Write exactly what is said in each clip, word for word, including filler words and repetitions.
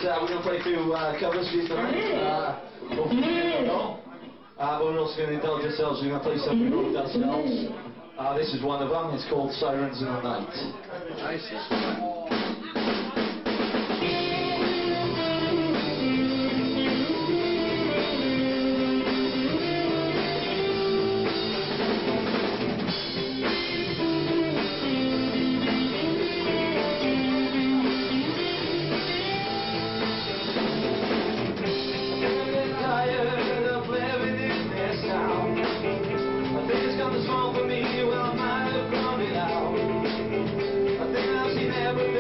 uh, we're going to play through uh, covers for you tonight. Uh, hopefully you know. Uh, but we're also going to indulge ourselves. We're going to play something we wrote ourselves. Uh, this is one of them. It's called Sirens in the Night. Nice. Smoke for me, well I might have grown it out. I think I've seen everything.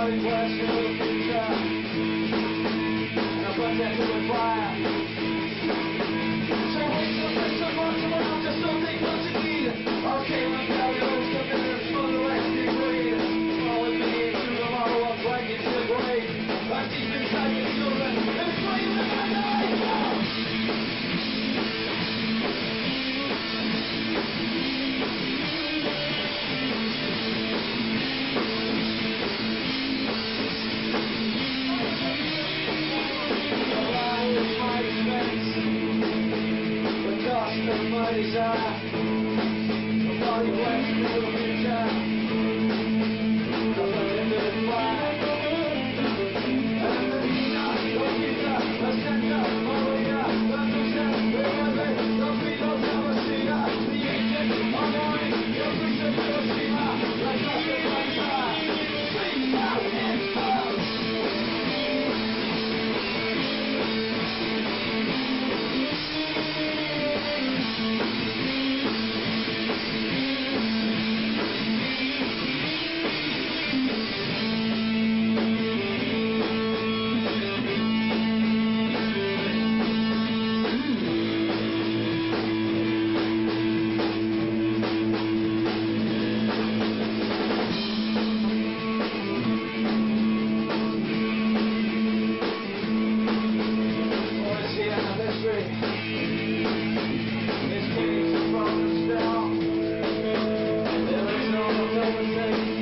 Nobody questions the future. And I put that to the fire. So wait till there's so much around, just something much to eat. Okay, I'm carrying on something that's for the rest of the breed. Fall with me into the model of blanket to the grave. I'm deep inside your children, and slave in my life. Money's high, nobody blessed me with a future. I put into the fire. And the Nina, Rosita, the Santa, Maria, the Nusen, the Rebe, the Vito, the Messina, the agent, Amori, the Bishop, Hiroshima, like nothing like that. Street out and up. It's getting some problems down. There is no one to